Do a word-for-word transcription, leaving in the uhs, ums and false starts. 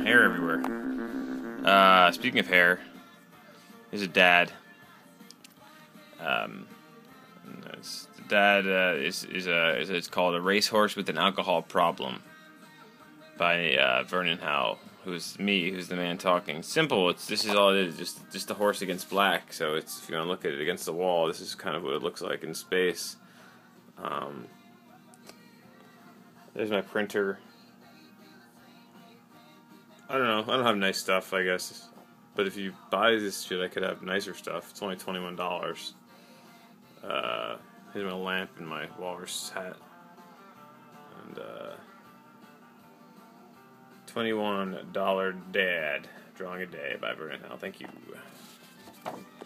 hair everywhere. Uh, speaking of hair, here's a dad. Um, it's, the dad uh, is is a is it's called A Racehorse with an Alcohol Problem by uh, Vernon Howe, who's me, who's the man talking. Simple. It's this is all it is. Just just a horse against black. So it's if you want to look at it against the wall, this is kind of what it looks like in space. Um, there's my printer. I don't know. I don't have nice stuff, I guess. But if you buy this shit, I could have nicer stuff. It's only twenty-one dollars. Uh, here's my lamp and my walrus hat. And, uh, twenty-one dollar Dad. Drawing a Day by Vernon Howe. Thank you.